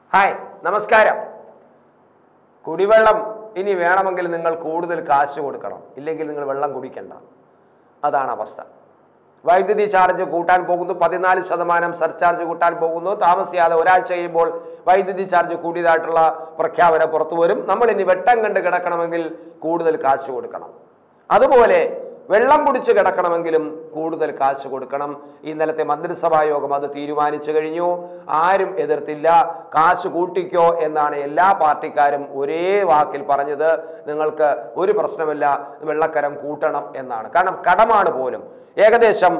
Hi, നമസ്കാരം. കുടിവെള്ളം ഇനി വേണമെങ്കിൽ നിങ്ങൾ കൂടുതൽ കാശ് കൊടുക്കണം, ഇല്ലെങ്കിൽ നിങ്ങൾ വെള്ളം കുടിക്കണ്ട. അതാണ് അവസ്ഥ. വൈദ്യുതി ചാർജ് കൂട്ടാൻ പോകുന്നു, 14% സർചാർജ് കൂട്ടാൻ പോകുന്നു. താമസിയാതെ ഒരാഴ്ച കഴിയുമ്പോൾ വൈദ്യുതി ചാർജ് കൂടിയതായിട്ടുള്ള പ്രഖ്യാപനം പുറത്തു വരും. നമ്മൾ ഇനി വെട്ടം കണ്ട് കിടക്കണമെങ്കിൽ കൂടുതൽ കാശ് കൊടുക്കണം. അതുപോലെ വെള്ളം കുടിച്ച് കിടക്കണമെങ്കിലും കൂടുതൽ കാശ് കൊടുക്കണം. ഇന്നലത്തെ മന്ത്രിസഭാ യോഗം അത് തീരുമാനിച്ചു കഴിഞ്ഞു. ആരും എതിർത്തില്ല. കാശ് കൂട്ടിക്കോ എന്നാണ് എല്ലാ പാർട്ടിക്കാരും ഒരേ വാക്കിൽ പറഞ്ഞത്. നിങ്ങൾക്ക് ഒരു പ്രശ്നമില്ല, വെള്ളക്കരം കൂട്ടണം എന്നാണ്. കാരണം കടമാണ് പോലും. ഏകദേശം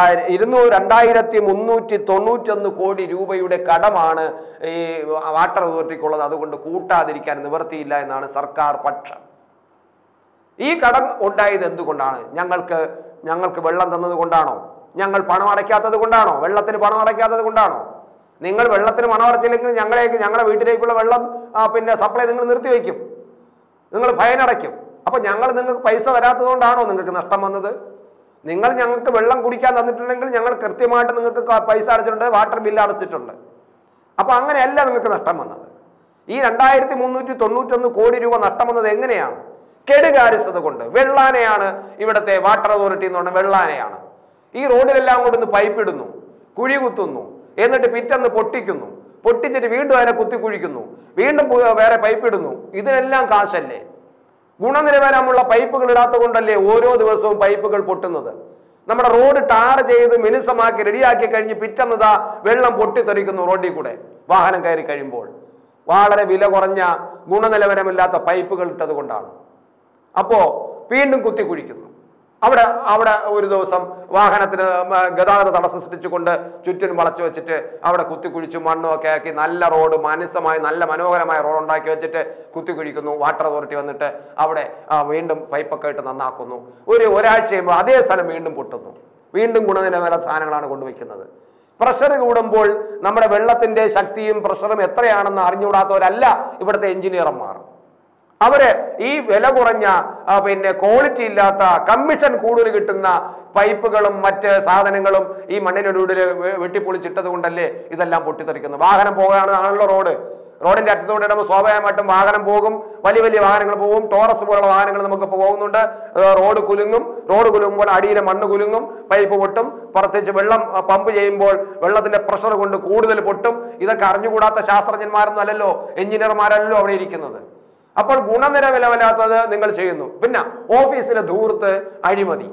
2391 കോടി രൂപയുടെ കടമാണ് ഈ വാട്ടർ അതോറിറ്റിക്കുള്ളത്. അതുകൊണ്ട് കൂട്ടാതിരിക്കാൻ നിവൃത്തിയില്ല എന്നാണ് സർക്കാർ പക്ഷം. ഈ കടം ഉണ്ടായത് എന്തുകൊണ്ടാണ്? ഞങ്ങൾക്ക് വെള്ളം തന്നത് കൊണ്ടാണോ? ഞങ്ങൾ പണം അടയ്ക്കാത്തത് കൊണ്ടാണോ? വെള്ളത്തിന് പണം അടയ്ക്കാത്തത് കൊണ്ടാണോ? നിങ്ങൾ വെള്ളത്തിന് പണം അടച്ചില്ലെങ്കിൽ ഞങ്ങളുടെ വീട്ടിലേക്കുള്ള വെള്ളം സപ്ലൈ നിങ്ങൾ നിർത്തിവെക്കും, നിങ്ങൾ ഫൈൻ അടയ്ക്കും. അപ്പൊ നിങ്ങൾക്ക് പൈസ തരാത്തത് കൊണ്ടാണോ നിങ്ങൾക്ക് നഷ്ടം വന്നത്? നിങ്ങൾ ഞങ്ങൾക്ക് വെള്ളം കുടിക്കാൻ തന്നിട്ടുണ്ടെങ്കിൽ ഞങ്ങൾ കൃത്യമായിട്ട് നിങ്ങൾക്ക് പൈസ അടച്ചിട്ടുണ്ട്, വാട്ടർ ബില്ല് അടച്ചിട്ടുണ്ട്. അപ്പൊ അങ്ങനെയല്ല നിങ്ങൾക്ക് നഷ്ടം വന്നത്. ഈ 2391 കോടി രൂപ നഷ്ടം വന്നത് എങ്ങനെയാണ്? കെടുകാര്യസ്ഥത കൊണ്ട്. വെള്ളാനെയാണ് ഇവിടുത്തെ വാട്ടർ അതോറിറ്റി എന്ന് പറഞ്ഞാൽ വെള്ളാനെയാണ്. ഈ റോഡിലെല്ലാം കൊണ്ടൊന്ന് പൈപ്പ് ഇടുന്നു, കുഴി കുത്തുന്നു, എന്നിട്ട് പിറ്റന്ന് പൊട്ടിക്കുന്നു, പൊട്ടിച്ചിട്ട് വീണ്ടും അതിനെ കുത്തി കുഴിക്കുന്നു, വീണ്ടും വേറെ പൈപ്പ് ഇടുന്നു. ഇതിനെല്ലാം കാശല്ലേ? ഗുണനിലവാരമുള്ള പൈപ്പുകൾ ഇടാത്ത കൊണ്ടല്ലേ ഓരോ ദിവസവും പൈപ്പുകൾ പൊട്ടുന്നത്? നമ്മുടെ റോഡ് ടാർ ചെയ്ത് മിനുസമാക്കി റെഡിയാക്കി കഴിഞ്ഞ് പിറ്റന്നതാ വെള്ളം പൊട്ടിത്തെറിക്കുന്നു റോഡിൽ കൂടെ വാഹനം കയറി കഴിയുമ്പോൾ. വളരെ വില കുറഞ്ഞ ഗുണനിലവാരമില്ലാത്ത പൈപ്പുകൾ ഇട്ടത് കൊണ്ടാണ്. അപ്പോ വീണ്ടും കുത്തി കുഴിക്കുന്നു. അവിടെ ഒരു ദിവസം വാഹനത്തിന് ഗതാഗത തടസ്സം സൃഷ്ടിച്ചുകൊണ്ട് ചുറ്റിനും വളച്ചു വെച്ചിട്ട് അവിടെ കുത്തിക്കുഴിച്ചു മണ്ണും ഒക്കെ ആക്കി നല്ല റോഡ് മാനസമായി നല്ല മനോഹരമായ റോഡ് ഉണ്ടാക്കി വെച്ചിട്ട് കുത്തിക്കുഴിക്കുന്നു. വാട്ടർ അതോറിറ്റി വന്നിട്ട് അവിടെ വീണ്ടും പൈപ്പൊക്കെ ഇട്ട് നന്നാക്കുന്നു. ഒരാഴ്ച കഴിയുമ്പോൾ അതേ സ്ഥലം വീണ്ടും പൊട്ടുന്നു. വീണ്ടും ഗുണനിലവാര സാധനങ്ങളാണ് കൊണ്ടുവയ്ക്കുന്നത്. പ്രഷർ കൂടുമ്പോൾ നമ്മുടെ വെള്ളത്തിന്റെ ശക്തിയും പ്രഷറും എത്രയാണെന്ന് അറിഞ്ഞുകൂടാത്തവരല്ല ഇവിടുത്തെ എഞ്ചിനീയർമാർ. അവര് ഈ വില കുറഞ്ഞ ക്വാളിറ്റി ഇല്ലാത്ത കമ്മീഷൻ കൂടുതൽ കിട്ടുന്ന പൈപ്പുകളും മറ്റ് സാധനങ്ങളും ഈ മണ്ണിനൊടുവില് വെട്ടിപ്പൊളിച്ചിട്ടത് കൊണ്ടല്ലേ ഇതെല്ലാം പൊട്ടിത്തെറിക്കുന്നത്. വാഹനം പോകാനാണല്ലോ റോഡിന്റെ അറ്റത്തോടെ ഇടുമ്പോൾ സ്വാഭാവികമായിട്ടും വാഹനം പോകും, വലിയ വലിയ വാഹനങ്ങൾ പോകും. ടോറസ് പോലുള്ള വാഹനങ്ങൾ നമുക്ക് പോകുന്നുണ്ട്. റോഡ് കുലുങ്ങുമ്പോൾ അടിയിലെ മണ്ണ് കുലുങ്ങും, പൈപ്പ് പൊട്ടും. പ്രത്യേകിച്ച് വെള്ളം പമ്പ് ചെയ്യുമ്പോൾ വെള്ളത്തിന്റെ പ്രഷർ കൊണ്ട് കൂടുതൽ പൊട്ടും. ഇതൊക്കെ അറിഞ്ഞുകൂടാത്ത ശാസ്ത്രജ്ഞന്മാരൊന്നും അല്ലല്ലോ, എഞ്ചിനീയർമാരല്ലോ അവിടെ ഇരിക്കുന്നത്. അപ്പോൾ ഗുണനിലവാരമില്ലാത്തത് നിങ്ങൾ ചെയ്യുന്നു. പിന്നെ ഓഫീസിലെ ധൂർത്ത്, അഴിമതി,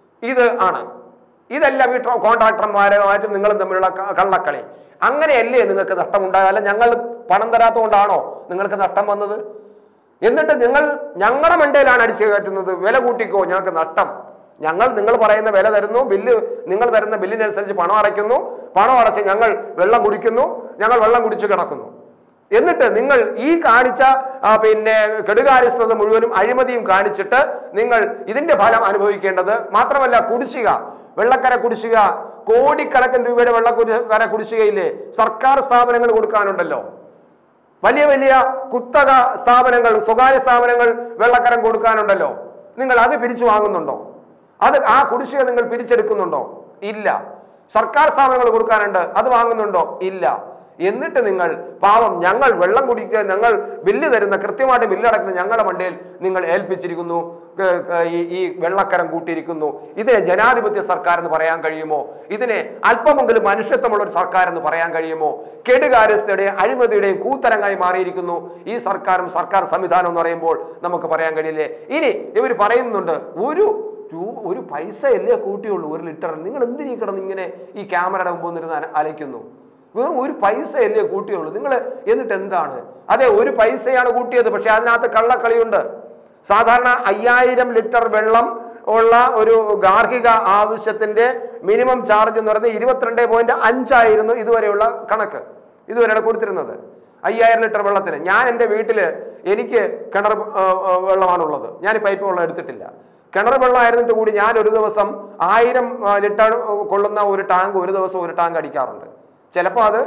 ഇതെല്ലാം ഈ കോൺട്രാക്ടർമാരുമായിട്ടും നിങ്ങളും തമ്മിലുള്ള കള്ളക്കളി. അങ്ങനെയല്ലേ നിങ്ങൾക്ക് നഷ്ടമുണ്ടാകുക? അല്ല ഞങ്ങൾ പണം തരാത്തതുകൊണ്ടാണോ നിങ്ങൾക്ക് നഷ്ടം വന്നത്? എന്നിട്ട് ഞങ്ങളുടെ മണ്ടയിലാണ് അടിച്ചു കയറ്റുന്നത്. വില കൂട്ടിക്കോ, ഞങ്ങൾക്ക് നഷ്ടം. നിങ്ങൾ പറയുന്ന വില തരുന്നു, നിങ്ങൾ തരുന്ന ബില്ലിനനുസരിച്ച് പണം അടയ്ക്കുന്നു. പണം അടച്ച് ഞങ്ങൾ വെള്ളം കുടിക്കുന്നു, ഞങ്ങൾ വെള്ളം കുടിച്ച് കിടക്കുന്നു. എന്നിട്ട് നിങ്ങൾ ഈ കാണിച്ച കെടുകാര്യസ്ഥത മുഴുവനും അഴിമതിയും കാണിച്ചിട്ട് നിങ്ങൾ ഇതിന്റെ ഫലം അനുഭവിക്കേണ്ടത് മാത്രമല്ല, കുടിശ്ശിക, വെള്ളക്കര കുടിശ്ശിക, കോടിക്കണക്കിന് രൂപയുടെ വെള്ളക്കര കുടിശ്ശികയില്ലേ സർക്കാർ സ്ഥാപനങ്ങൾ കൊടുക്കാനുണ്ടല്ലോ. വലിയ വലിയ കുത്തക സ്ഥാപനങ്ങൾ, സ്വകാര്യ സ്ഥാപനങ്ങൾ വെള്ളക്കരം കൊടുക്കാനുണ്ടല്ലോ. നിങ്ങൾ അത് പിരിച്ചു വാങ്ങുന്നുണ്ടോ? ആ കുടിശ്ശിക നിങ്ങൾ പിരിച്ചെടുക്കുന്നുണ്ടോ? ഇല്ല. സർക്കാർ സ്ഥാപനങ്ങൾ കൊടുക്കാനുണ്ട്, അത് വാങ്ങുന്നുണ്ടോ? ഇല്ല. എന്നിട്ട് നിങ്ങൾ പാവം ഞങ്ങൾ വെള്ളം കുടിക്കുക, ഞങ്ങൾ ബില്ല് തരുന്ന കൃത്യമായിട്ട് ബില്ലടക്കുന്ന ഞങ്ങളുടെ മണ്ടയിൽ നിങ്ങൾ ഏൽപ്പിച്ചിരിക്കുന്നു, ഈ വെള്ളക്കരം കൂട്ടിയിരിക്കുന്നു. ഇതിനെ ജനാധിപത്യ സർക്കാർ എന്ന് പറയാൻ കഴിയുമോ? ഇതിനെ അല്പമെങ്കിലും മനുഷ്യത്വമുള്ള ഒരു സർക്കാർ എന്ന് പറയാൻ കഴിയുമോ? കെടുകാര്യസ്ഥയുടെയും അഴിമതിയുടെയും കൂത്തരങ്ങായി മാറിയിരിക്കുന്നു ഈ സർക്കാരും സർക്കാർ സംവിധാനം എന്ന് പറയുമ്പോൾ നമുക്ക് പറയാൻ കഴിയില്ലേ? ഇനി ഇവർ പറയുന്നുണ്ട്, ഒരു പൈസയല്ലേ കൂട്ടിയുള്ളൂ 1 ലിറ്റർ. നിങ്ങൾ എന്തിനീ കിടന്ന് ഇങ്ങനെ ഈ ക്യാമറയുടെ മുമ്പ് വന്നിരുന്ന് അലയ്ക്കുന്നു? വെറും 1 പൈസയല്ലേ കൂട്ടിയുള്ളൂ നിങ്ങൾ. എന്നിട്ട് എന്താണ്? അതെ, 1 പൈസയാണ് കൂട്ടിയത്, പക്ഷെ അതിനകത്ത് കള്ളക്കളിയുണ്ട്. സാധാരണ 5000 ലിറ്റർ വെള്ളം ഉള്ള ഒരു ഗാർഹിക ആവശ്യത്തിന്റെ മിനിമം ചാർജ് എന്ന് പറയുന്നത് 22.5 ആയിരുന്നു ഇതുവരെയുള്ള കണക്ക്. ഇതുവരെയാണ് കൊടുത്തിരുന്നത് 5000 ലിറ്റർ വെള്ളത്തിന്. ഞാൻ എൻ്റെ വീട്ടില് എനിക്ക് കിണർ വെള്ളമാണുള്ളത്, ഞാൻ പൈപ്പ് വെള്ളം എടുത്തിട്ടില്ല. കിണർ വെള്ളം ആയിരുന്നിട്ട് കൂടി ഞാൻ ഒരു ദിവസം 1000 ലിറ്റർ കൊള്ളുന്ന ഒരു ടാങ്ക് ഒരു ദിവസം ഒരു ടാങ്ക് അടിക്കാറുണ്ട്. ചിലപ്പോൾ അത്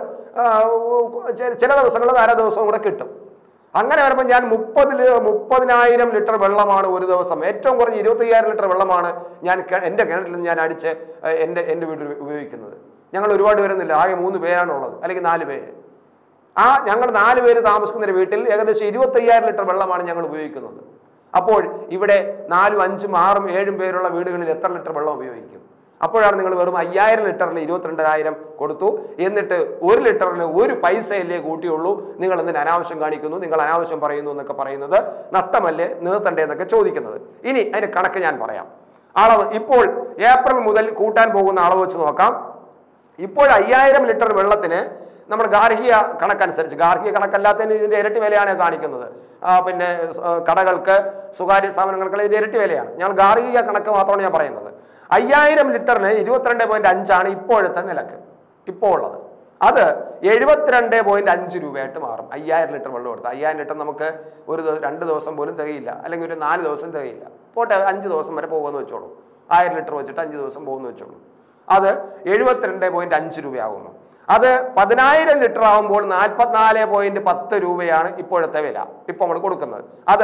ചില ദിവസങ്ങളിൽ അര ദിവസവും കൂടെ കിട്ടും. അങ്ങനെ വരുമ്പോൾ ഞാൻ 30,000 ലിറ്റർ വെള്ളമാണ് ഒരു ദിവസം, ഏറ്റവും കുറഞ്ഞ് 25,000 ലിറ്റർ വെള്ളമാണ് ഞാൻ എൻ്റെ കിണറ്റിൽ നിന്ന് ഞാൻ അടിച്ച് എൻ്റെ വീട്ടിൽ ഉപയോഗിക്കുന്നത്. ഞങ്ങൾ ഒരുപാട് പേരൊന്നുമില്ല, ആകെ 3 പേരാണുള്ളത്, അല്ലെങ്കിൽ 4 പേര്. ഞങ്ങൾ 4 പേര് താമസിക്കുന്ന വീട്ടിൽ ഏകദേശം 25,000 ലിറ്റർ വെള്ളമാണ് ഞങ്ങൾ ഉപയോഗിക്കുന്നത്. അപ്പോൾ ഇവിടെ 4, 5, 6, 7 പേരുള്ള വീടുകളിൽ എത്ര ലിറ്റർ വെള്ളം ഉപയോഗിക്കും? അപ്പോഴാണ് നിങ്ങൾ വെറും 5000 ലിറ്ററിന് 22,000 കൊടുത്തു, എന്നിട്ട് 1 ലിറ്ററിന് 1 പൈസയല്ലേ കൂട്ടിയുള്ളൂ, നിങ്ങൾ എന്തിന് അനാവശ്യം കാണിക്കുന്നു, നിങ്ങൾ അനാവശ്യം പറയുന്നു എന്നൊക്കെ പറയുന്നത് നഷ്ടമല്ലേ, നിർത്തണ്ടേ എന്നൊക്കെ ചോദിക്കുന്നത്. ഇനി അതിന്റെ കണക്ക് ഞാൻ പറയാം. അളവ് ഇപ്പോൾ ഏപ്രിൽ മുതൽ കൂട്ടാൻ പോകുന്ന അളവ് വെച്ച് നോക്കാം. ഇപ്പോൾ 5000 ലിറ്റർ വെള്ളത്തിന് നമ്മൾ ഗാർഹിക കണക്കനുസരിച്ച്, ഗാർഹിക കണക്കല്ലാത്തതിന് ഇതിന്റെ ഇരട്ടി വിലയാണ് കാണിക്കുന്നത്. പിന്നെ കടകൾക്ക്, സ്വകാര്യ സ്ഥാപനങ്ങൾക്ക് ഇതിന്റെ ഇരട്ടി വിലയാണ്. ഞാൻ ഗാർഹിക കണക്ക് മാത്രമാണ് ഞാൻ പറയുന്നത്. 5000 ലിറ്ററിന് 22.5 ആണ് ഇപ്പോഴത്തെ നിലക്ക് ഇപ്പോൾ ഉള്ളത്. അത് 72.5 രൂപയായിട്ട് മാറും. 5000 ലിറ്റർ വെള്ളം എടുത്ത് 5000 ലിറ്റർ നമുക്ക് 2 ദിവസം പോലും തികയില്ല, അല്ലെങ്കിൽ ഒരു 4 ദിവസം തികയില്ല. പോട്ടെ, 5 ദിവസം വരെ പോകുമെന്ന് വെച്ചോളൂ. 1000 ലിറ്റർ വെച്ചിട്ട് 5 ദിവസം പോകുമെന്ന് വെച്ചോളൂ. അത് 72.5 രൂപയാകുന്നു. അത് 10000 ലിറ്റർ ആകുമ്പോൾ 44.10 രൂപയാണ് ഇപ്പോഴത്തെ വില, ഇപ്പോൾ നമ്മൾ കൊടുക്കുന്നത്. അത്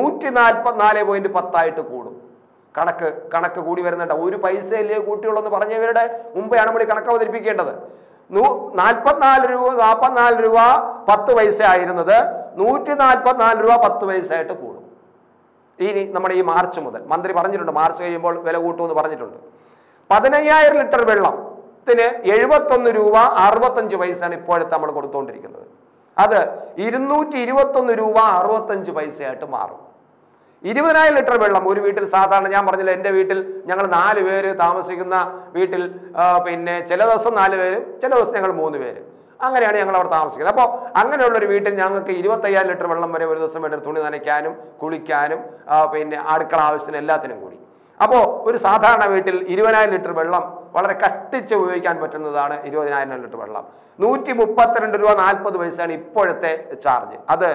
144.10 ആയിട്ട് കൂടും. കണക്ക് കൂടി വരുന്നുണ്ട്. 1 പൈസയല്ലേ കൂട്ടിയുള്ളൂ എന്ന് പറഞ്ഞവരുടെ മുമ്പെയാണ് നമ്മൾ ഈ കണക്ക് അവതരിപ്പിക്കേണ്ടത്. 44 രൂപ 10 പൈസ ആയിരുന്നത് 144 രൂപ 10 പൈസ ആയിട്ട് കൂടും. ഇനി നമ്മുടെ ഈ മാർച്ച് മുതൽ മന്ത്രി പറഞ്ഞിട്ടുണ്ട്, മാർച്ച് കഴിയുമ്പോൾ വില കൂട്ടുമെന്ന് പറഞ്ഞിട്ടുണ്ട്. 15000 ലിറ്റർ വെള്ളത്തിന് 71 രൂപ 65 പൈസയാണ് ഇപ്പോഴത്തെ നമ്മൾ കൊടുത്തുകൊണ്ടിരിക്കുന്നത്. അത് 221 രൂപ 65 പൈസയായിട്ട് മാറും. 20,000 ലിറ്റർ വെള്ളം ഒരു വീട്ടിൽ സാധാരണ, ഞാൻ പറഞ്ഞില്ല, എൻ്റെ വീട്ടിൽ ഞങ്ങൾ 4 പേര് താമസിക്കുന്ന വീട്ടിൽ പിന്നെ ചില ദിവസം 4 പേര്, ചില ദിവസം ഞങ്ങൾ 3 പേര്, അങ്ങനെയാണ് ഞങ്ങൾ അവിടെ താമസിക്കുന്നത്. അപ്പോൾ അങ്ങനെയുള്ളൊരു വീട്ടിൽ ഞങ്ങൾക്ക് 25,000 ലിറ്റർ വെള്ളം വരെ ഒരു ദിവസം വേണ്ടി തുണി നനയ്ക്കാനും കുളിക്കാനും പിന്നെ അടുക്കള ആവശ്യത്തിന് എല്ലാത്തിനും കൂടി. അപ്പോൾ ഒരു സാധാരണ വീട്ടിൽ 20,000 ലിറ്റർ വെള്ളം വളരെ കട്ടിച്ച് ഉപയോഗിക്കാൻ പറ്റുന്നതാണ്. 20,000 ലിറ്റർ വെള്ളം 132 രൂപ 40 പൈസയാണ് ഇപ്പോഴത്തെ ചാർജ്. അത്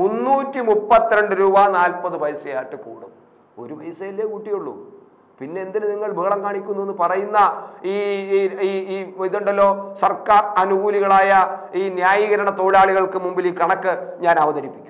332 രൂപ 40 പൈസയായിട്ട് കൂടും. 1 പൈസയല്ലേ കൂട്ടിയുള്ളൂ, പിന്നെ എന്തിന് നിങ്ങൾ ബഹളം കാണിക്കുന്നു എന്ന് പറയുന്ന ഈ ഇതുണ്ടല്ലോ, സർക്കാർ അനുകൂലികളായ ഈ ന്യായീകരണ തൊഴിലാളികൾക്ക് മുമ്പിൽ ഈ കണക്ക് ഞാൻ അവതരിപ്പിക്കും.